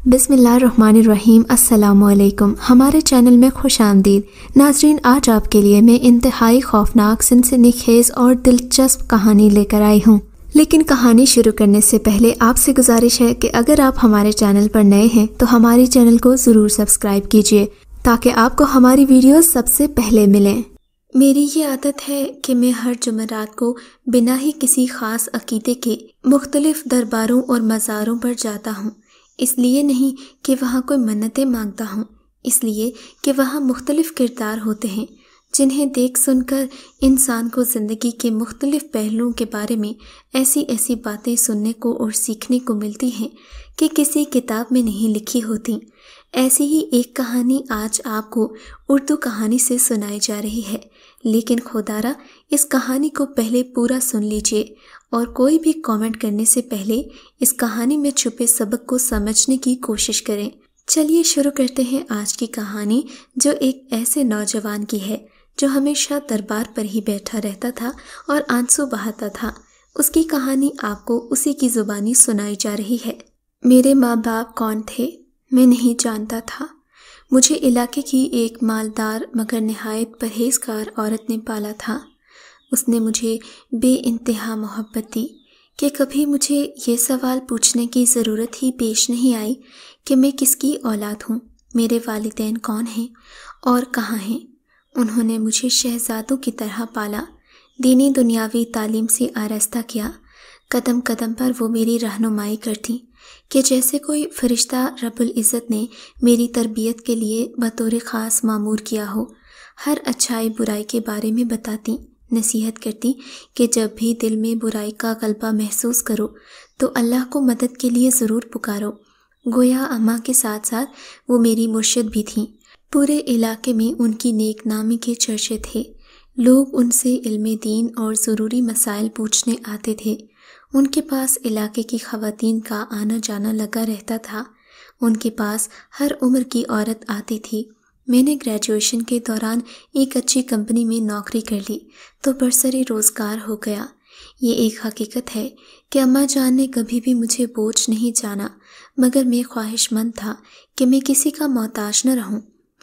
बिस्मिल्लाहिर्रहमानिर्रहीम। अस्सलामुअलैकुम। हमारे चैनल में खुश आमदीद। नाजरीन, आज आपके लिए मैं इंतहाई खौफनाक, सनसनीखेज और दिलचस्प कहानी लेकर आई हूँ। लेकिन कहानी शुरू करने से पहले आपसे गुजारिश है कि अगर आप हमारे चैनल पर नए हैं तो हमारे चैनल को ज़रूर सब्सक्राइब कीजिए ताकि आपको हमारी वीडियोस सबसे पहले मिलें। मेरी ये आदत है कि मैं हर जुमेरात को बिना ही किसी ख़ास अकीदे के मुख्तलिफ दरबारों और मज़ारों पर जाता हूँ। इसलिए नहीं कि वहाँ कोई मन्नतें मांगता हूँ, इसलिए कि वहाँ मुख्तलिफ किरदार होते हैं जिन्हें देख सुनकर इंसान को ज़िंदगी के मुख्तलिफ पहलुओं के बारे में ऐसी ऐसी बातें सुनने को और सीखने को मिलती हैं कि किसी किताब में नहीं लिखी होती। ऐसी ही एक कहानी आज आपको उर्दू कहानी से सुनाई जा रही है, लेकिन खुदारा इस कहानी को पहले पूरा सुन लीजिए और कोई भी कमेंट करने से पहले इस कहानी में छुपे सबक को समझने की कोशिश करें। चलिए शुरू करते हैं आज की कहानी, जो एक ऐसे नौजवान की है जो हमेशा दरबार पर ही बैठा रहता था और आंसू बहाता था। उसकी कहानी आपको उसी की ज़ुबानी सुनाई जा रही है। मेरे माँ बाप कौन थे मैं नहीं जानता था। मुझे इलाके की एक मालदार मगर निहायत परहेज़गार औरत ने पाला था। उसने मुझे बेइंतहा मोहब्बत दी कि कभी मुझे ये सवाल पूछने की ज़रूरत ही पेश नहीं आई कि मैं किसकी औलाद हूँ, मेरे वालिदैन कौन हैं और कहाँ हैं। उन्होंने मुझे शहज़ादों की तरह पाला, दीनी दुनियावी तालीम से आरास्ता किया। कदम कदम पर वो मेरी रहनुमाई करती कि जैसे कोई फरिश्ता रब्बुल इज़्ज़त ने मेरी तरबियत के लिए बतौर ख़ास मामूर किया हो। हर अच्छाई बुराई के बारे में बताती, नसीहत करती कि जब भी दिल में बुराई का गलबा महसूस करो तो अल्लाह को मदद के लिए ज़रूर पुकारो। गोया अम्मा के साथ साथ वो मेरी मुर्शिद भी थीं। पूरे इलाके में उनकी नेक नामी के चर्चे थे। लोग उनसे इल्मे दीन और ज़रूरी मसाइल पूछने आते थे। उनके पास इलाके की ख़वातीन का आना जाना लगा रहता था। उनके पास हर उम्र की औरत आती थी। मैंने ग्रेजुएशन के दौरान एक अच्छी कंपनी में नौकरी कर ली तो बरसरे रोज़गार हो गया। ये एक हकीकत है कि अम्मा जान ने कभी भी मुझे बोझ नहीं जाना, मगर मैं ख्वाहिशमंद था कि मैं किसी का मोहताज न रहूं।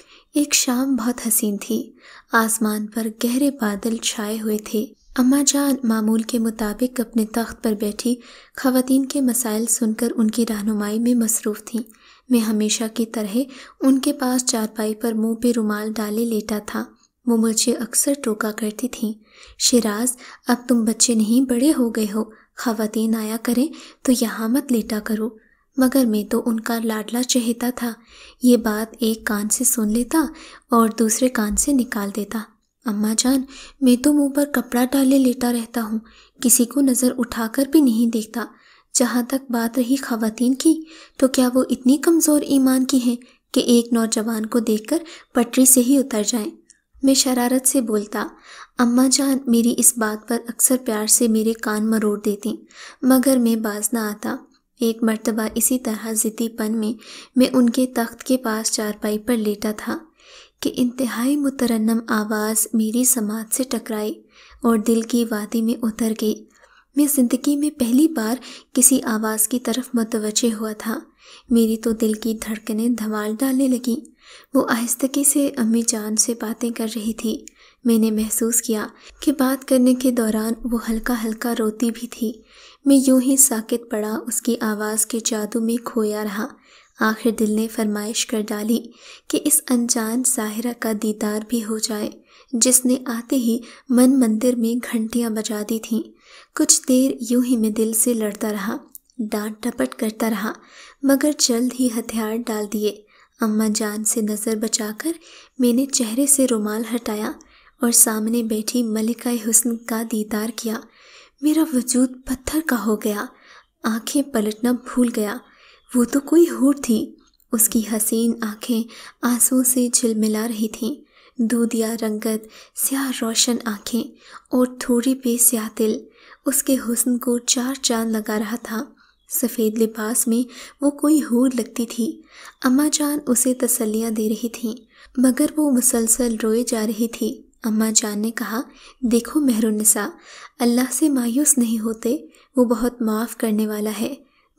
एक शाम बहुत हसीन थी। आसमान पर गहरे बादल छाए हुए थे। अम्मा जान मामूल के मुताबिक अपने तख्त पर बैठी ख़वातीन के मसाइल सुनकर उनकी रहनुमाई में मसरूफ़ थीं। मैं हमेशा की तरह उनके पास चारपाई पर मुंह पे रुमाल डाले लेटा था। वो मुझे अक्सर टोका करती थीं, शिराज अब तुम बच्चे नहीं बड़े हो गए हो, ख़वातीन आया करें तो यहाँ मत लेटा करो। मगर मैं तो उनका लाडला चहेता था। ये बात एक कान से सुन लेता और दूसरे कान से निकाल देता। अम्मा जान, मैं तो मुंह पर कपड़ा डाले लेटा रहता हूँ, किसी को नज़र उठाकर भी नहीं देखता। जहाँ तक बात रही ख़वातीन की, तो क्या वो इतनी कमज़ोर ईमान की हैं कि एक नौजवान को देखकर पटरी से ही उतर जाएं? मैं शरारत से बोलता। अम्मा जान मेरी इस बात पर अक्सर प्यार से मेरे कान मरोड़ देती, मगर मैं बाज ना आता। एक मर्तबा इसी तरह ज़िद्दीपन में मैं उनके तख्त के पास चारपाई पर लेटा था कि इंतहाई मुतरन्नम आवाज़ मेरी समात से टकराई और दिल की वादी में उतर गई। मैं ज़िंदगी में पहली बार किसी आवाज़ की तरफ मुतवज्जे हुआ था। मेरी तो दिल की धड़कनें धमाल डालने लगीं। वो आहिस्तगी से अम्मी जान से बातें कर रही थी। मैंने महसूस किया कि बात करने के दौरान वो हल्का हल्का रोती भी थी। मैं यूं ही साकित पड़ा उसकी आवाज़ के जादू में खोया रहा। आखिर दिल ने फरमाइश कर डाली कि इस अनजान साहिरा का दीदार भी हो जाए, जिसने आते ही मन मंदिर में घंटियां बजा दी थीं। कुछ देर यूं ही मैं दिल से लड़ता रहा, डांट डपट करता रहा, मगर जल्द ही हथियार डाल दिए। अम्मा जान से नज़र बचाकर मैंने चेहरे से रुमाल हटाया और सामने बैठी मलिका हुस्न का दीदार किया। मेरा वजूद पत्थर का हो गया, आंखें पलटना भूल गया। वो तो कोई हूर थी। उसकी हसीन आंखें आंसुओं से झिलमिला रही थीं। दूधिया रंगत, स्याह रोशन आंखें और थोड़ी बेस्याह दिल उसके हुस्न को चार चांद लगा रहा था। सफ़ेद लिबास में वो कोई हूर लगती थी। अम्मा जान उसे तसल्लियाँ दे रही थीं, मगर वो मुसलसल रोए जा रही थी। अम्मा जान ने कहा, देखो मेहरुन्निसा, अल्लाह से मायूस नहीं होते, वो बहुत माफ़ करने वाला है।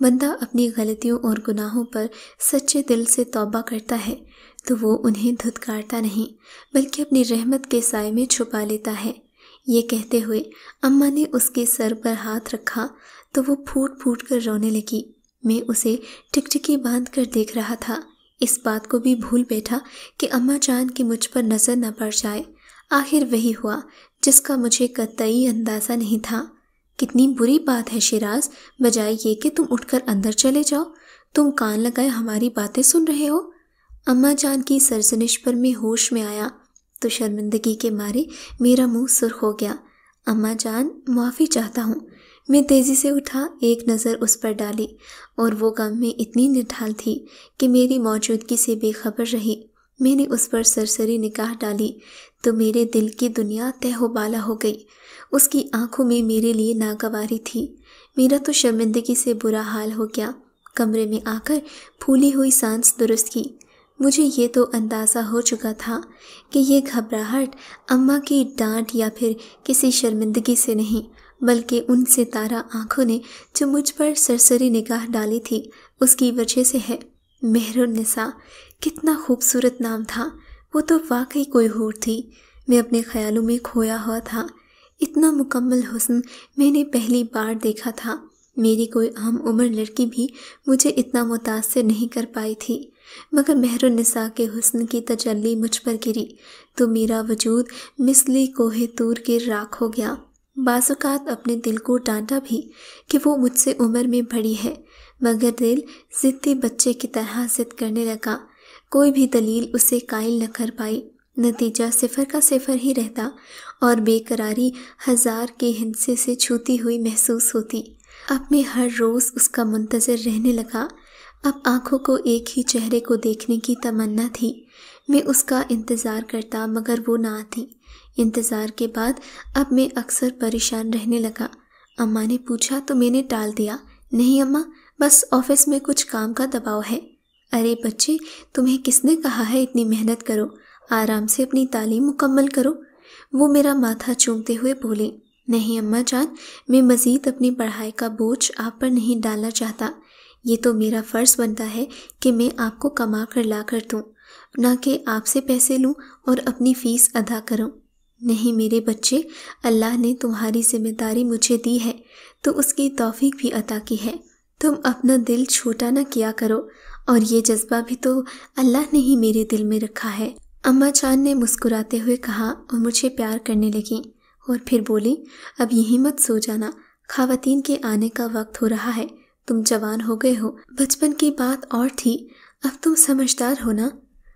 بندہ اپنی غلطیوں اور گناہوں پر سچے دل سے توبہ کرتا ہے تو وہ انہیں دھتکارتا نہیں بلکہ اپنی رحمت کے سائے میں چھپا لیتا ہے۔ یہ کہتے ہوئے اماں نے اس کے سر پر ہاتھ رکھا تو وہ پھوٹ پھوٹ کر رونے لگی۔ میں اسے ٹکٹکی باندھ کر دیکھ رہا تھا، اس بات کو بھی بھول بیٹھا کہ اماں جان کی مجھ پر نظر نہ پڑ جائے۔ آخر وہی ہوا جس کا مجھے قطعی اندازہ نہیں تھا۔ کتنی بری بات ہے شیراز، بجائے یہ کہ تم اٹھ کر اندر چلے جاؤ، تم کان لگائے ہماری باتیں سن رہے ہو۔ اماں جان کی سرزنش پر میں ہوش میں آیا تو شرمندگی کے مارے میرا منہ سرخ ہو گیا۔ اماں جان، معافی چاہتا ہوں۔ میں تیزی سے اٹھا، ایک نظر اس پر ڈالی اور وہ غم میں اتنی نڈھال تھی کہ میری موجودگی سے بے خبر رہی۔ میں نے اس پر سرسری نگاہ ڈالی تو میرے دل کی دنیا تہ و بالا ہو گئی۔ اس کی آنکھوں میں میرے لیے ناگواری تھی۔ میرا تو شرمندگی سے برا حال ہو گیا۔ کمرے میں آ کر پھولی ہوئی سانس درست کی۔ مجھے یہ تو اندازہ ہو چکا تھا کہ یہ گھبراہٹ اماں کی ڈانٹ یا پھر کسی شرمندگی سے نہیں بلکہ ان ستارہ آنکھوں نے جو مجھ پر سرسری نگاہ ڈالی تھی اس کی وجہ سے ہے۔ مہر النساء، کتنا خوبصورت نام تھا، وہ تو واقعی کوئی حور تھی۔ میں اپنے خیالوں میں کھویا ہوا تھا۔ اتنا مکمل حسن میں نے پہلی بار دیکھا تھا۔ میری کوئی ہم عمر لڑکی بھی مجھے اتنا متاثر نہیں کر پائی تھی، مگر مہر النساء کے حسن کی تجلی مجھ پر گری تو میرا وجود مثل کوہ طور کے راکھ ہو گیا۔ بعض اوقات اپنے دل کو ڈانٹا بھی کہ وہ مجھ سے عمر میں بڑی ہے، مگر دل ضدی بچے کی طرح ضد کرنے لگا۔ کوئی بھی دلیل اسے قائل نہ کر پائی۔ نتیجہ صفر کا صفر ہی رہتا اور بے قراری ہزار کے ہندسے سے چھوتی ہوئی محسوس ہوتی۔ اب میں ہر روز اس کا منتظر رہنے لگا۔ اب آنکھوں کو ایک ہی چہرے کو دیکھنے کی تمنا تھی۔ میں اس کا انتظار کرتا مگر وہ نہ آتی۔ انتظار کے بعد اب میں اکثر پریشان رہنے لگا۔ اماں نے پوچھا تو میں نے ٹال دیا، نہیں اماں، بس آفس میں کچھ کام کا دباؤ ہے۔ ارے بچے، تمہیں کس نے کہا ہے اتنی محنت کرو، آرام سے اپنی تعلیم مکمل کرو۔ وہ میرا ماتھا چومتے ہوئے بولی، نہیں اماں جان، میں مزید اپنی پڑھائی کا بوجھ آپ پر نہیں ڈالنا چاہتا۔ یہ تو میرا فرض بنتا ہے کہ میں آپ کو کما کر لا کر دوں، نہ کہ آپ سے پیسے لوں اور اپنی فیس ادا کروں۔ نہیں میرے بچے، اللہ نے تمہاری ذمہ داری مجھے دی ہے تو اس کی توفیق بھی عطا کی ہے۔ تم اپنا دل چھوٹا نہ کیا کرو، اور یہ جذبہ بھی تو اللہ نے ہی میرے دل میں رکھا ہے۔ اماں جان نے مسکراتے ہوئے کہا اور مجھے پیار کرنے لگیں، اور پھر بولی، اب یہیں مت سو جانا، خواتین کے آنے کا وقت ہو رہا ہے، تم جوان ہو گئے ہو، بچپن کی بات اور تھی، اب تم سمجھدار ہو نا۔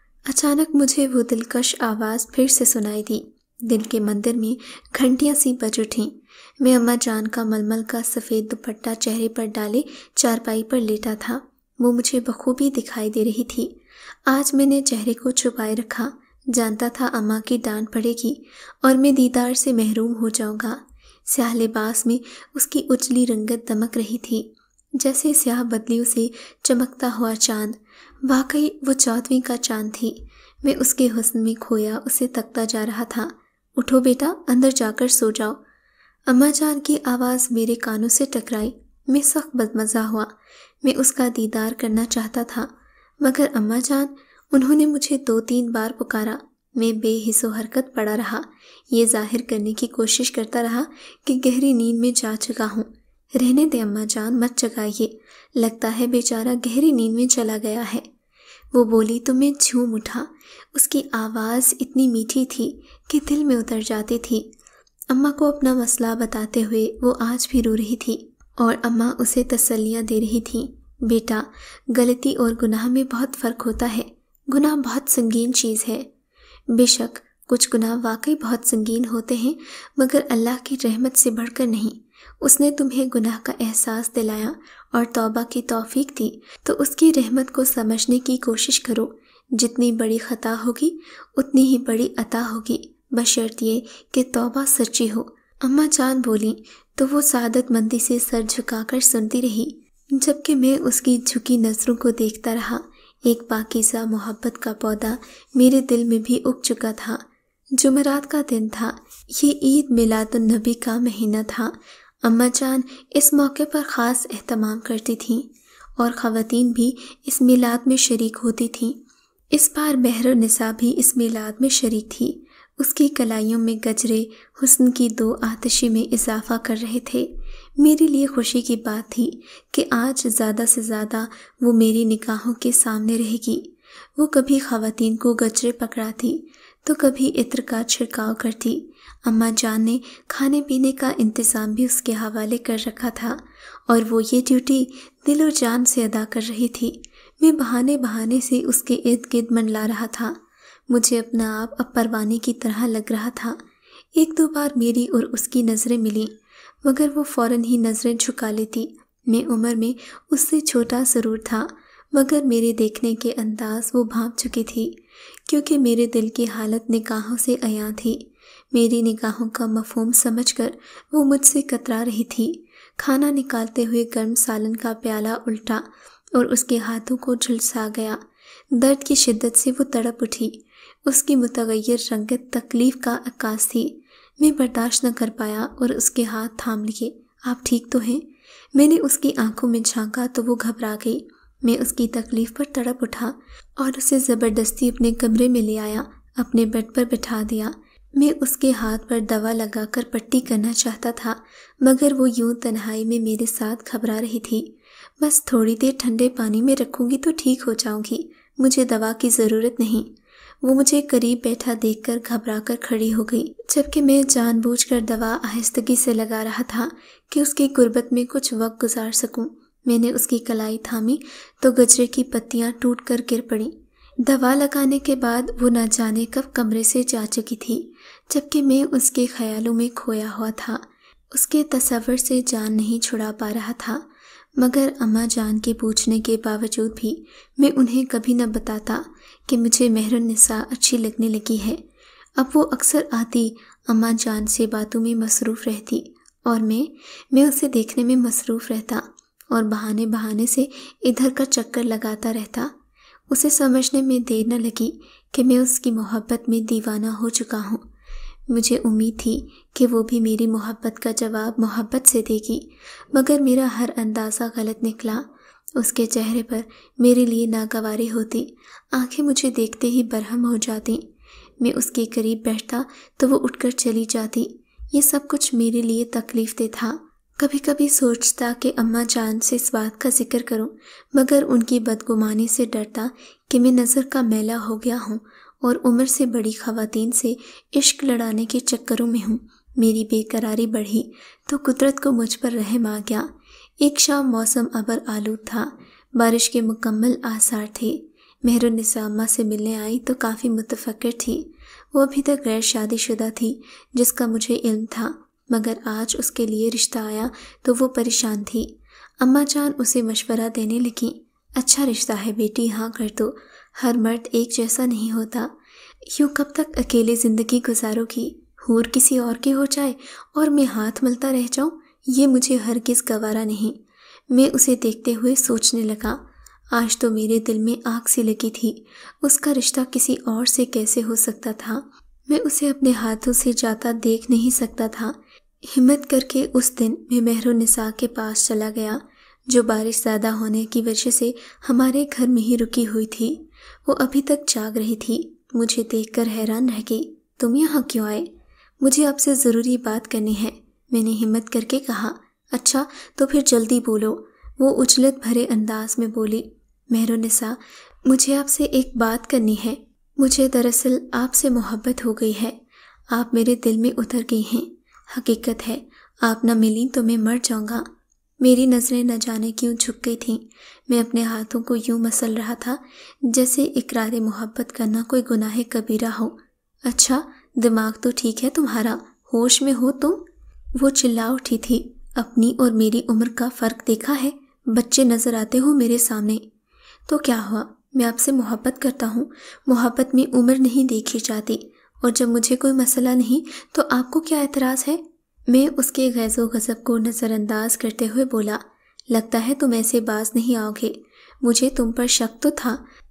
اچانک مجھے وہ دلکش آواز پھر سے سنائی دی۔ دل کے مندر میں گھنٹیاں سی بج اٹھیں۔ میں اماں جان کا ململ کا سفید دوپٹہ چہرے پر ڈالے چارپائی پر لیٹا تھا، وہ مجھے بخوبی دکھائی دے رہی تھی۔ آج میں نے چہرے کو چھپائے رکھا، جانتا تھا اماں کی ڈانٹ پڑے گی اور میں دیدار سے محروم ہو جاؤں گا۔ سیاہ لباس میں اس کی اجلی رنگت دمک رہی تھی، جیسے سیاہ بدلیوں سے چمکتا ہوا چاند۔ واقعی وہ 14ویں کا چاند تھی۔ میں اس کے حسن میں کھویا اسے تکتا جا رہا تھا۔ اٹھو بیٹا، اندر جا کر سو جاؤ۔ اماں جان کی آواز میرے کانوں سے ٹکرائی۔ میں سخت بدمزہ ہوا۔ میں اس کا دیدار کرنا چاہتا تھا، مگر اماں جان، انہوں نے مجھے 2-3 بار پکارا۔ میں بے حس و حرکت پڑا رہا، یہ ظاہر کرنے کی کوشش کرتا رہا کہ گہری نیند میں جا چکا ہوں۔ رہنے دے اماں جان، مت جگائیے، لگتا ہے بیچارہ گہری نیند میں چلا گیا ہے۔ وہ بولی تو میں جھوم اٹھا۔ اس کی آواز اتنی میٹھی تھی کہ دل میں اتر جاتی تھی۔ اماں کو اپنا مسئلہ بتاتے ہوئے وہ آج بھی رو رہی تھی اور اماں اسے تسلیاں دے رہی تھیں۔ بیٹا، غلطی اور گناہ میں بہت فرق ہوتا ہے۔ گناہ بہت سنگین چیز ہے۔ بے شک کچھ گناہ واقعی بہت سنگین ہوتے ہیں، مگر اللہ کی رحمت سے بڑھ کر نہیں۔ اس نے تمہیں گناہ کا احساس دلایا اور توبہ کی توفیق دی تو اس کی رحمت کو سمجھنے کی کوشش کرو۔ جتنی بڑی خطا ہوگی اتنی ہی بڑی عطا ہوگی، بشرط یہ کہ توبہ سچی ہو۔ اماں جان بولی تو وہ سعادت مندی سے سر جھکا کر سنتی رہی، جبکہ میں اس کی جھکی نظروں کو دیکھتا رہا۔ ایک پاکیزہ محبت کا پودا میرے دل میں بھی اگ چکا تھا۔ جمعرات کا دن تھا، یہ عید میلاد النبی کا مہینہ تھا۔ अम्मा जान इस मौके पर ख़ास एहतमाम करती थीं और ख़वातीन भी इस मिलाद में शरीक होती थीं। इस बार बहर निसा भी इस मिलाद में शरीक थी। उसकी कलाइयों में गजरे हुस्न की दो आतिशी में इजाफा कर रहे थे। मेरे लिए खुशी की बात थी कि आज ज़्यादा से ज़्यादा वो मेरी निगाहों के सामने रहेगी। वो कभी ख़वातीन को गजरे पकड़ाती तो कभी इत्र का छिड़काव करती। अम्मा जान ने खाने पीने का इंतज़ाम भी उसके हवाले कर रखा था और वो ये ड्यूटी दिल और जान से अदा कर रही थी। मैं बहाने बहाने से उसके इर्द गिर्द मंडला रहा था। मुझे अपना आप अब परवाने की तरह लग रहा था। एक दो बार मेरी और उसकी नज़रें मिलीं, मगर वो फ़ौरन ही नज़रें झुका लेती। मैं उम्र में उससे छोटा ज़रूर था, मगर मेरे देखने के अंदाज वो भांप चुकी थी, क्योंकि मेरे दिल की हालत निगाहों से अयां थी। मेरी निगाहों का मफ़हूम समझकर वो मुझसे कतरा रही थी। खाना निकालते हुए गर्म सालन का प्याला उल्टा और उसके हाथों को झुलसा गया। दर्द की शिद्दत से वो तड़प उठी। उसकी मुतगय्यर रंगत तकलीफ़ का अक्कास थी। मैं बर्दाश्त न कर पाया और उसके हाथ थाम लिए। आप ठीक तो हैं? मैंने उसकी आंखों में झांका तो वो घबरा गई। मैं उसकी तकलीफ़ पर तड़प उठा और उसे ज़बरदस्ती अपने कमरे में ले आया, अपने बेड पर बिठा दिया। मैं उसके हाथ पर दवा लगाकर पट्टी करना चाहता था, मगर वो यूं तन्हाई में मेरे साथ घबरा रही थी। बस थोड़ी देर ठंडे पानी में रखूँगी तो ठीक हो जाऊँगी, मुझे दवा की ज़रूरत नहीं। वो मुझे करीब बैठा देखकर घबरा कर खड़ी हो गई, जबकि मैं जानबूझकर दवा आहिस्तगी से लगा रहा था कि उसकी गुर्बत में कुछ वक्त गुजार सकूं। मैंने उसकी कलाई थामी तो गजरे की पत्तियां टूट कर गिर पड़ी। दवा लगाने के बाद वो न जाने कब कमरे से जा चुकी थी, जबकि मैं उसके ख्यालों में खोया हुआ था। उसके तसव्वुर से जान नहीं छुड़ा पा रहा था, मगर अम्मा जान के पूछने के बावजूद भी मैं उन्हें कभी न बताता कि मुझे मेहरुन्निसा अच्छी लगने लगी है। अब वो अक्सर आती, अम्मा जान से बातों में मसरूफ़ रहती और मैं उसे देखने में मसरूफ़ रहता और बहाने बहाने से इधर का चक्कर लगाता रहता। उसे समझने में देर न लगी कि मैं उसकी मोहब्बत में दीवाना हो चुका हूँ। मुझे उम्मीद थी कि वो भी मेरी मोहब्बत का जवाब मोहब्बत से देगी, मगर मेरा हर अंदाज़ा गलत निकला। उसके चेहरे पर मेरे लिए नागवारी होती, आंखें मुझे देखते ही बरहम हो जाती। मैं उसके करीब बैठता तो वो उठकर चली जाती। ये सब कुछ मेरे लिए तकलीफ़ दे था। कभी कभी सोचता कि अम्मा जान से इस बात का जिक्र करूं, मगर उनकी बदगुमानी से डरता कि मैं नज़र का मैला हो गया हूं और उम्र से बड़ी ख़वातीन से इश्क लड़ाने के चक्करों में हूँ। मेरी बेकरारी बढ़ी तो कुदरत को मुझ पर रहम आ गया। एक शाम मौसम अबर आलूद था, बारिश के मुकम्मल आसार थे। मेहरुन्निसा अम्मा से मिलने आई तो काफ़ी मुतफक्किर थी। वो अभी तक गैर शादीशुदा थी, जिसका मुझे इल्म था, मगर आज उसके लिए रिश्ता आया तो वो परेशान थी। अम्मा जान उसे मशवरा देने लगी, अच्छा रिश्ता है बेटी, हाँ कर दो, हर मर्द एक जैसा नहीं होता। यूँ कब तक अकेले ज़िंदगी गुजारोगी? हूर किसी और की हो जाए और मैं हाथ मलता रह जाऊँ, ये मुझे हरगिज़ गवारा नहीं। मैं उसे देखते हुए सोचने लगा, आज तो मेरे दिल में आग सी लगी थी। उसका रिश्ता किसी और से कैसे हो सकता था? मैं उसे अपने हाथों से जाता देख नहीं सकता था। हिम्मत करके उस दिन मैं मेहरुन्निसा के पास चला गया, जो बारिश ज़्यादा होने की वजह से हमारे घर में ही रुकी हुई थी। वो अभी तक जाग रही थी। मुझे देखकर हैरान रह गई, तुम यहाँ क्यों आए? मुझे आपसे ज़रूरी बात करनी है, मैंने हिम्मत करके कहा। अच्छा तो फिर जल्दी बोलो, वो उछलत भरे अंदाज में बोली। मेहरुन्निसा, मुझे आपसे एक बात करनी है। मुझे दरअसल आपसे मोहब्बत हो गई है। आप मेरे दिल में उतर गई हैं। हकीकत है, आप न मिली तो मैं मर जाऊंगा। मेरी नज़रें न जाने क्यों झुक गई थीं। मैं अपने हाथों को यूं मसल रहा था जैसे इकरार मोहब्बत करना कोई गुनाह कबीरा हो। अच्छा, दिमाग तो ठीक है तुम्हारा, होश में हो तुम? वो चिल्ला उठी थी, अपनी और मेरी उम्र का फ़र्क देखा है? बच्चे नज़र आते हो मेरे सामने। तो क्या हुआ, मैं आपसे मोहब्बत करता हूँ। मोहब्बत में उम्र नहीं देखी जाती, और जब मुझे कोई मसला नहीं तो आपको क्या एतराज़ है? मैं उसके गैज़ो गज़ब को नज़रअंदाज करते हुए बोला, लगता है तुम ऐसे बाज नहीं आओगे। मुझे तुम पर शक तो था,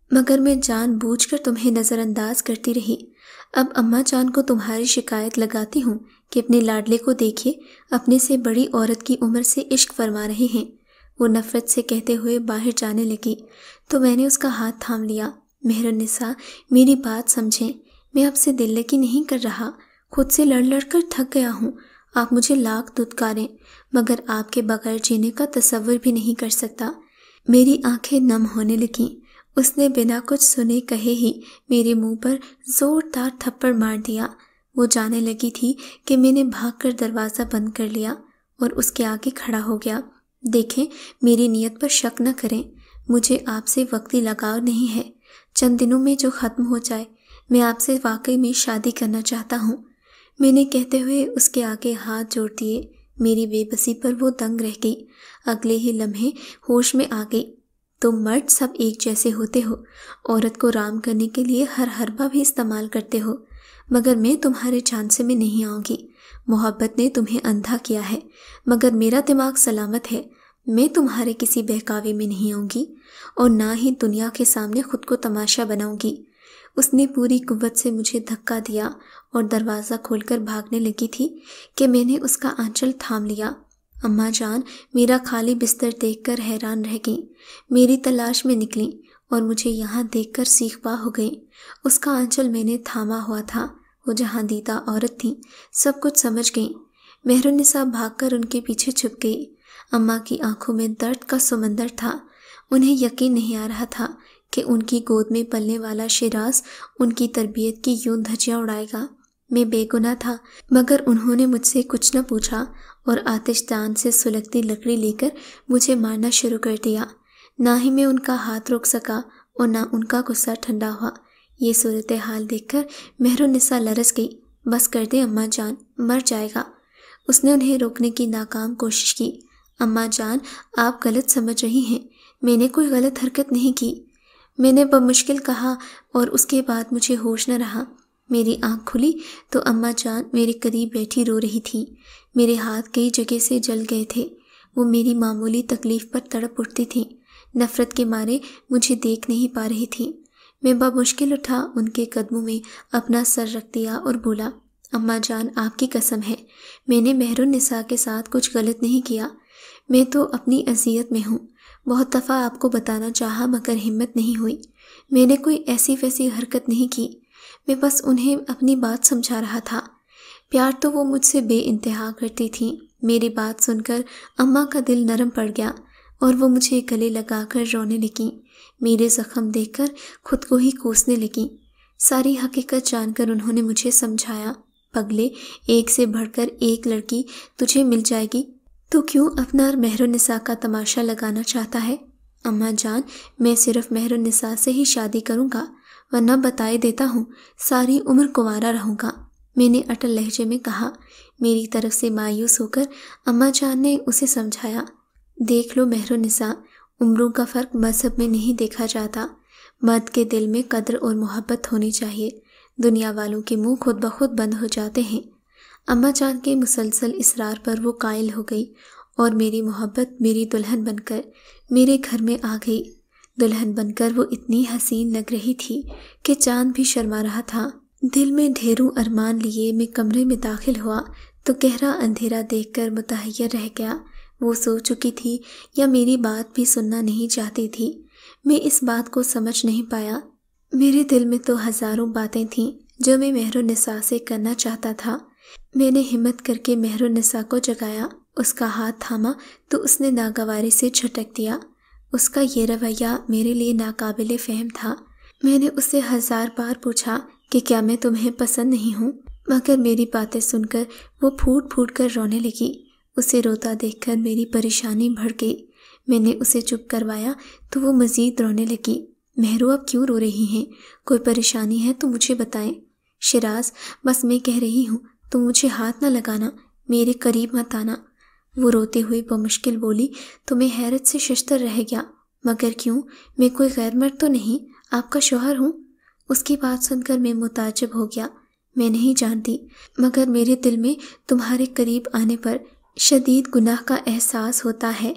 मगर मैं जानबूझकर तुम्हें नज़रअंदाज करती रही। अब अम्मा जान को तुम्हारी शिकायत लगाती हूँ कि अपने लाडले को देखिए, अपने से बड़ी औरत की उम्र से इश्क फरमा रहे हैं। वो नफ़रत से कहते हुए बाहर जाने लगी तो मैंने उसका हाथ थाम लिया। मेहरुन्निसा, मेरी बात समझें, मैं आपसे दिल लगी नहीं कर रहा, खुद से लड़ लड़ कर थक गया हूँ। आप मुझे लाख दुत्कारें मगर आपके बगैर जीने का तसव्वुर भी नहीं कर सकता। मेरी आंखें नम होने लगीं। उसने बिना कुछ सुने कहे ही मेरे मुंह पर ज़ोरदार थप्पड़ मार दिया। वो जाने लगी थी कि मैंने भागकर दरवाज़ा बंद कर लिया और उसके आगे खड़ा हो गया। देखें, मेरी नीयत पर शक न करें, मुझे आपसे वक्ती लगाव नहीं है। चंद दिनों में जो ख़त्म हो जाए, मैं आपसे वाकई में शादी करना चाहता हूँ। मैंने कहते हुए उसके आगे हाथ जोड़ दिए। मेरी बेबसी पर वो दंग रह गई। अगले ही लम्हे होश में आ गई। तुम मर्द सब एक जैसे होते हो, औरत को राम करने के लिए हर हरबा भी इस्तेमाल करते हो, मगर मैं तुम्हारे झांसे में नहीं आऊँगी। मोहब्बत ने तुम्हें अंधा किया है मगर मेरा दिमाग सलामत है। मैं तुम्हारे किसी बहकावे में नहीं आऊँगी और ना ही दुनिया के सामने खुद को तमाशा बनाऊँगी। उसने पूरी कुव्वत से मुझे धक्का दिया और दरवाज़ा खोलकर भागने लगी थी कि मैंने उसका आंचल थाम लिया। अम्मा जान मेरा खाली बिस्तर देखकर हैरान रह गई। मेरी तलाश में निकली और मुझे यहाँ देखकर सीखपा हो गई। उसका आंचल मैंने थामा हुआ था। वो जहाँ दीदा औरत थी, सब कुछ समझ गई। मेहरुन्निसा भागकर उनके पीछे छुप गई। अम्मा की आंखों में दर्द का समंदर था। उन्हें यकीन नहीं आ रहा था कि उनकी गोद में पलने वाला शिराज उनकी तरबियत की यूं धज्जियां उड़ाएगा। मैं बेगुनाह था मगर उन्होंने मुझसे कुछ न पूछा और आतिशदान से सुलगती लकड़ी लेकर मुझे मारना शुरू कर दिया। ना ही मैं उनका हाथ रोक सका और ना उनका गुस्सा ठंडा हुआ। ये सूरत हाल देखकर मेहरुन्निसा लरस गई। बस कर दे अम्मा जान, मर जाएगा। उसने उन्हें रोकने की नाकाम कोशिश की। अम्मा जान, आप गलत समझ रही हैं, मैंने कोई गलत हरकत नहीं की। मैंने बमुश्किल कहा और उसके बाद मुझे होश न रहा। मेरी आंख खुली तो अम्मा जान मेरे करीब बैठी रो रही थी। मेरे हाथ कई जगह से जल गए थे। वो मेरी मामूली तकलीफ़ पर तड़प उठती थी। नफ़रत के मारे मुझे देख नहीं पा रही थी। मैं बमुश्किल उठा, उनके कदमों में अपना सर रख दिया और बोला, अम्मा जान आपकी कसम है, मैंने मेहरुन्निसा के साथ कुछ गलत नहीं किया। मैं तो अपनी अज़ियत में हूँ। बहुत दफ़ा आपको बताना चाहा मगर हिम्मत नहीं हुई। मैंने कोई ऐसी वैसी हरकत नहीं की। मैं बस उन्हें अपनी बात समझा रहा था। प्यार तो वो मुझसे बेइंतहा करती थी। मेरी बात सुनकर अम्मा का दिल नरम पड़ गया और वो मुझे गले लगाकर रोने लगी। मेरे ज़ख्म देखकर खुद को ही कोसने लगी। सारी हकीकत जानकर उन्होंने मुझे समझाया, पगले, एक से बढ़कर एक लड़की तुझे मिल जाएगी तो क्यों अपना मेहरुन्निसा का तमाशा लगाना चाहता है? अम्मा जान, मैं सिर्फ मेहरुन्निसा से ही शादी करूँगा, वरना बताए देता हूँ सारी उम्र कुंवारा रहूँगा। मैंने अटल लहजे में कहा। मेरी तरफ से मायूस होकर अम्मा जान ने उसे समझाया, देख लो मेहरुन्निसा, उम्रों का फ़र्क मजहब में नहीं देखा जाता। मर्द के दिल में कद्र और मोहब्बत होनी चाहिए। दुनिया वालों के मुंह खुद ब खुद बंद हो जाते हैं। अम्मा जान के मुसलसल इसरार पर वो कायल हो गई और मेरी मोहब्बत मेरी दुल्हन बनकर मेरे घर में आ गई। दुल्हन बनकर वो इतनी हसीन लग रही थी कि चांद भी शर्मा रहा था। दिल में ढेरों अरमान लिए मैं कमरे में दाखिल हुआ तो गहरा अंधेरा देखकर मुतहय्यर रह गया। वो सो चुकी थी या मेरी बात भी सुनना नहीं चाहती थी। मैं इस बात को समझ नहीं पाया। मेरे दिल में तो हज़ारों बातें थीं जो मैं मेहरुन्निसा से करना चाहता था। मैंने हिम्मत करके मेहरुन्निसा को जगाया। उसका हाथ थामा तो उसने नागवारी से झटक दिया। उसका ये रवैया मेरे लिए नाकाबिले फ़हम था। मैंने उससे 1000 बार पूछा कि क्या मैं तुम्हें पसंद नहीं हूँ, मगर मेरी बातें सुनकर वो फूट फूट कर रोने लगी। उसे रोता देखकर मेरी परेशानी बढ़ गई। मैंने उसे चुप करवाया तो वो मज़ीद रोने लगी। मेहरू, अब क्यों रो रही हैं? कोई परेशानी है तो मुझे बताएं। शिराज, बस मैं कह रही हूँ, तुम मुझे हाथ न लगाना, मेरे करीब मत आना। वो रोते हुए बमुश्किल बोली तो मैं हैरत से शशतर रह गया। मगर क्यों? मैं कोई गैर मर्द तो नहीं, आपका शौहर हूँ। उसकी बात सुनकर मैं मुताज्जिब हो गया। मैं नहीं जानती, मगर मेरे दिल में तुम्हारे करीब आने पर शदीद गुनाह का एहसास होता है।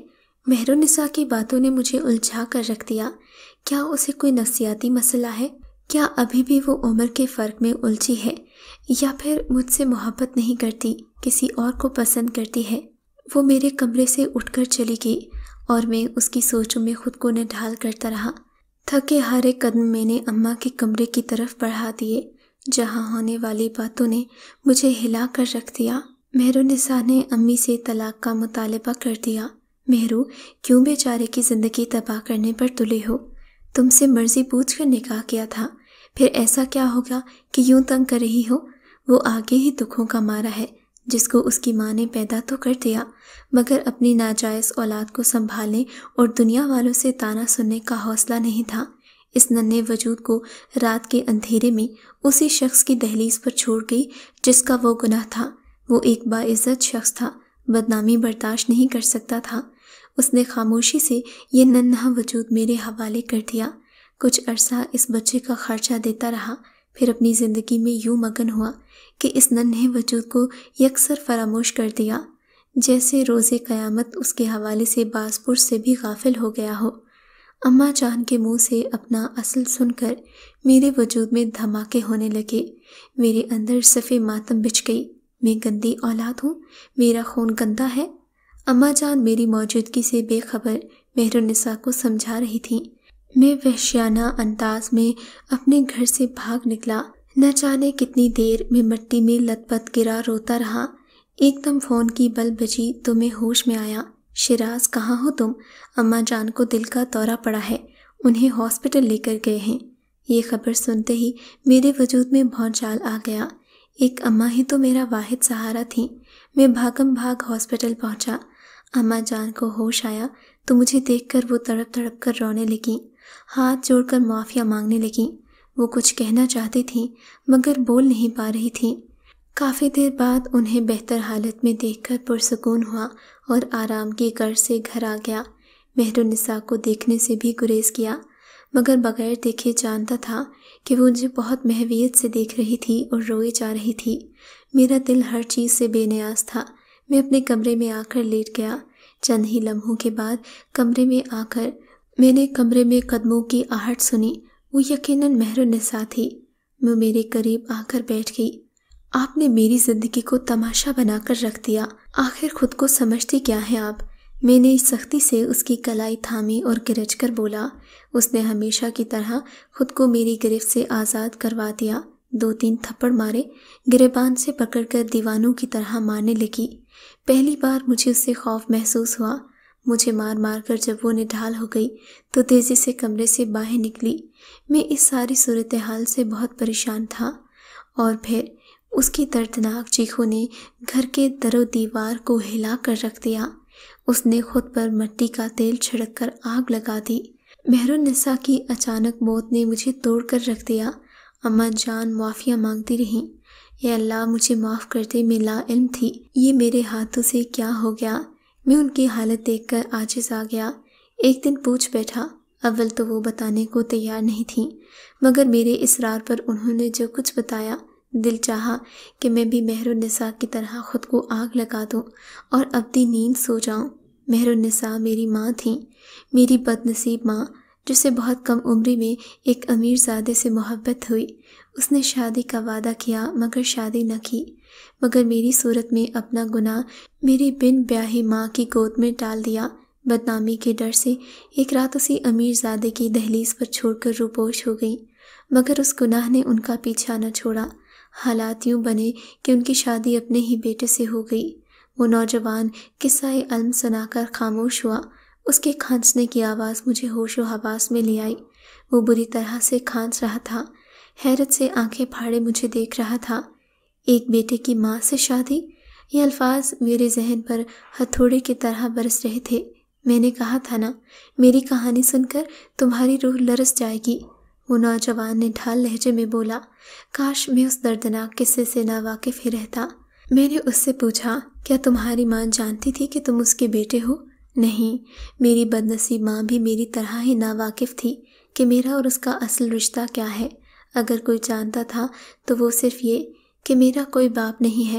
مہرالنساء کی باتوں نے مجھے الجھا کر رکھ دیا۔ کیا اسے کوئی نفسیاتی مسئلہ ہے؟ کیا ابھی بھی وہ عمر کے فرق میں الجھی ہے، یا پھر مجھ سے محبت نہیں کرتی، کسی اور کو پسند کرتی ہے؟ وہ میرے کمرے سے اٹھ کر چلی گئی اور میں اس کی سوچوں میں خود کو نڈھال کرتا رہا۔ تھکے ہارے قدم میں نے اماں کے کمرے کی طرف بڑھا دیے، جہاں ہونے والی باتوں نے مجھے ہلا کر رکھ دیا۔ مہرالنساء نے امی سے طلاق کا مطالبہ کر دیا۔ مہرو، کیوں بیچارے کی زندگی تباہ کرنے پر تلے ہو؟ تم سے مرضی پوچھ کر نکاح کیا تھا، پھر ایسا کیا ہوگا کہ یوں تنگ کر رہی ہو؟ وہ آگے ہی دکھوں کا مارا ہے، جس کو اس کی ماں نے پیدا تو کر دیا، مگر اپنی ناجائز اولاد کو سنبھالنے اور دنیا والوں سے طعنہ سننے کا حوصلہ نہیں تھا۔ اس ننھے وجود کو رات کے اندھیرے میں اسی شخص کی دہلیز پر چھوڑ گئی جس کا وہ گناہ تھا۔ وہ ایک باعزت شخص تھا، بدنامی برداشت نہیں کر سکتا تھا۔ اس نے خاموشی سے یہ ننھا وجود میرے حوالے کر دیا۔ کچھ عرصہ اس بچے کا خرچہ دیتا رہا، پھر اپنی زندگی میں یوں مگن ہوا کہ اس ننھے وجود کو یکسر فراموش کر دیا، جیسے روز قیامت اس کے حوالے سے باز پرس سے بھی غافل ہو گیا ہو۔ اماں جان کے منہ سے اپنا اصل سن کر میرے وجود میں دھماکے ہونے لگے، میرے اندر صفِ ماتم بچھ گئی۔ میں گندی اولاد ہوں، میرا خون گندا ہے۔ اماں جان میری موجودگی سے بے خبر مہرالنساء کو سمجھا رہی تھیں۔ میں وحشیانہ انداز میں اپنے گھر سے بھاگ نکلا۔ نہ جانے کتنی دیر میں مٹی میں لت پت گرا روتا رہا۔ ایک دم فون کی بل بجی تو میں ہوش میں آیا۔ شیراز، کہاں ہو تم؟ اماں جان کو دل کا دورہ پڑا ہے، انہیں ہاسپٹل لے کر گئے ہیں۔ یہ خبر سنتے ہی میرے وجود میں بھونچال آ گیا۔ ایک اماں ہی تو میرا واحد سہارا تھیں۔ میں بھاگم بھاگ ہاسپٹل پہنچا۔ اماں جان کو ہوش آیا تو مجھے دیکھ کر وہ تڑپ تڑپ کر رونے لگیں، ہاتھ جوڑ کر معافیا مانگنے لگیں۔ وہ کچھ کہنا چاہتی تھیں مگر بول نہیں پا رہی تھیں۔ کافی دیر بعد انہیں بہتر حالت میں دیکھ کر پرسکون ہوا اور آرام کی غرض سے گھر آ گیا۔ مہرالنساء کو دیکھنے سے بھی گریز کیا، مگر بغیر دیکھے جانتا تھا کہ وہ مجھے بہت محویت سے دیکھ رہی تھی اور روئے جا رہی تھی۔ میرا دل ہر چیز سے بے نیاز تھا۔ میں اپنے کمرے میں آ کر لیٹ گیا۔ چند ہی لمحوں کے بعد کمرے میں آ کر میں نے کمرے میں قدموں کی آہٹ سنی۔ وہ یقیناً مہرالنساء تھی۔ وہ میرے قریب آ کر بیٹھ گئی۔ آپ نے میری زندگی کو تماشا بنا کر رکھ دیا۔ آخر خود کو سمجھتی کیا ہیں آپ؟ میں نے سختی سے اس کی کلائی تھامی اور گرج کر بولا۔ اس نے ہمیشہ کی طرح خود کو میری گرفت سے آزاد کروا دیا۔ 2-3 تھپڑ مارے، گریبان سے پکڑ کر دیوانوں کی طرح مارنے لگی۔ پہلی بار مجھے اس سے خوف محسوس ہوا۔ مجھے مار مار کر جب وہ نڈھال ہو گئی تو تیزی سے کمرے سے باہر نکلی۔ میں اس ساری صورتحال سے بہت پریشان تھا، اور پھر اس کی دردناک چیخوں نے گھر کے در و دیوار کو ہلا کر رکھ دیا۔ اس نے خود پر مٹی کا تیل چھڑک کر آگ لگا دی۔ مہرالنساء کی اچانک موت نے مجھے توڑ کر رکھ دیا۔ اماں جان معافیا مانگتی رہیں، اے اللہ مجھے معاف کر دے، میں لا علم تھی، یہ میرے ہاتھوں سے کیا ہو گیا۔ میں ان کی حالت دیکھ کر عاجز آ گیا۔ ایک دن پوچھ بیٹھا۔ اول تو وہ بتانے کو تیار نہیں تھیں، مگر میرے اصرار پر انہوں نے جو کچھ بتایا، دل چاہا کہ میں بھی مہرالنساء کی طرح خود کو آگ لگا دوں اور ابدی نیند سو جاؤں۔ مہرالنساء میری ماں تھیں، میری بد نصیب ماں، جسے بہت کم عمری میں ایک امیر زادے سے محبت ہوئی۔ اس نے شادی کا وعدہ کیا مگر شادی نہ کی، مگر میری صورت میں اپنا گناہ میری بن بیاہی ماں کی گود میں ڈال دیا۔ بدنامی کے ڈر سے ایک رات اسی امیر زادے کی دہلیز پر چھوڑ کر روپوش ہو گئی، مگر اس گناہ نے ان کا پیچھا نہ چھوڑا۔ حالات یوں بنے کہ ان کی شادی اپنے ہی بیٹے سے ہو گئی۔ وہ نوجوان قصہ علم سنا کر خاموش ہوا۔ اس کے کھانسنے کی آواز مجھے ہوش و حواس میں لے آئی۔ وہ بری طرح سے کھانس رہا تھا، حیرت سے آنکھیں پھاڑے مجھے دیکھ رہا تھا۔ ایک بیٹے کی ماں سے شادی، یہ الفاظ میرے ذہن پر ہتھوڑے کی طرح برس رہے تھے۔ میں نے کہا تھا نا، میری کہانی سن کر تمہاری روح لرز جائے گی۔ وہ نوجوان نے ڈھال لہجے میں بولا۔ کاش میں اس دردناک قصے سے ناواقف ہی رہتا۔ میں نے اس سے پوچھا، کیا تمہاری ماں جانتی تھی کہ تم اس کے بیٹے ہو؟ نہیں، میری بدنصیب ماں بھی میری طرح ہی ناواقف تھی کہ میرا اور اس کا اصل رشتہ کیا ہے۔ اگر کوئی جانتا تھا تو وہ صرف یہ کہ میرا کوئی باپ نہیں ہے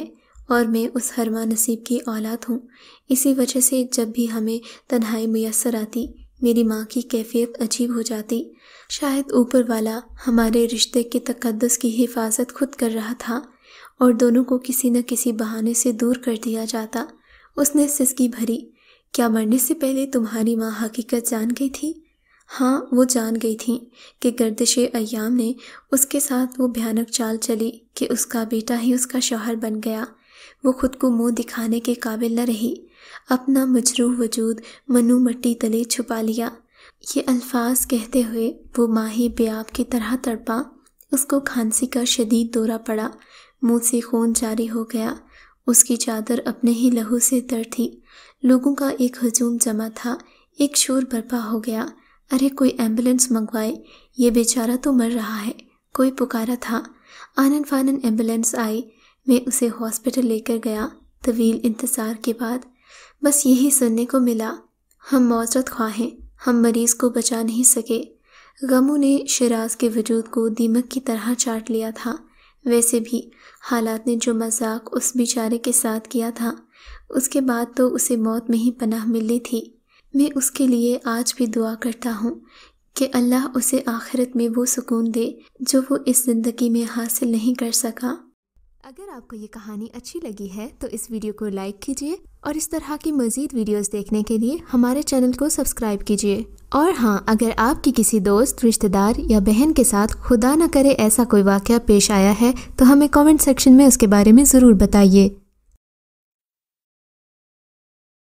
اور میں اس حرمہ نصیب کی اولاد ہوں۔ اسی وجہ سے جب بھی ہمیں تنہائی میسر آتی میری ماں کی کیفیت عجیب ہو جاتی۔ شاید اوپر والا ہمارے رشتے کے تقدس کی حفاظت خود کر رہا تھا اور دونوں کو کسی نہ کسی بہانے سے دور کر دیا جاتا۔ اس نے سسکی بھری، کیا مرنے سے پہلے تمہاری ماں حقیقت جان گئی تھی؟ ہاں، وہ جان گئی تھیں کہ گردش ایام نے اس کے ساتھ وہ بھیانک چال چلی کہ اس کا بیٹا ہی اس کا شوہر بن گیا۔ وہ خود کو منہ دکھانے کے قابل نہ رہی، اپنا مجروح وجود منو مٹی تلے چھپا لیا۔ یہ الفاظ کہتے ہوئے وہ ماہی بیاب کی طرح تڑپا۔ اس کو کھانسی کا شدید دورہ پڑا، منہ سے خون جاری ہو گیا، اس کی چادر اپنے ہی لہو سے تر تھی۔ لوگوں کا ایک ہجوم جمع تھا، ایک شور برپا ہو گیا، ارے کوئی ایمبولینس منگوائے، یہ بیچارہ تو مر رہا ہے، کوئی پکارا تھا۔ آنن فانن ایمبولینس آئی، میں اسے ہاسپٹل لے کر گیا۔ طویل انتظار کے بعد بس یہی سننے کو ملا، ہم معذرت خواہ ہیں، ہم مریض کو بچا نہیں سکے۔ غموں نے شیراز کے وجود کو دیمک کی طرح چاٹ لیا تھا۔ ویسے بھی حالات نے جو مذاق اس بیچارے کے ساتھ کیا تھا، اس کے بعد تو اسے موت میں ہی پناہ ملنی تھی۔ میں اس کے لیے آج بھی دعا کرتا ہوں کہ اللہ اسے آخرت میں وہ سکون دے جو وہ اس زندگی میں حاصل نہیں کر سکا۔ اگر آپ کو یہ کہانی اچھی لگی ہے تو اس ویڈیو کو لائک کیجیے اور اس طرح کی مزید ویڈیوز دیکھنے کے لیے ہمارے چینل کو سبسکرائب کیجیے۔ اور ہاں، اگر آپ کی کسی دوست، رشتہ دار یا بہن کے ساتھ خدا نہ کرے ایسا کوئی واقعہ پیش آیا ہے تو ہمیں کامنٹ سیکشن میں اس کے بارے میں ضرور بتائیے۔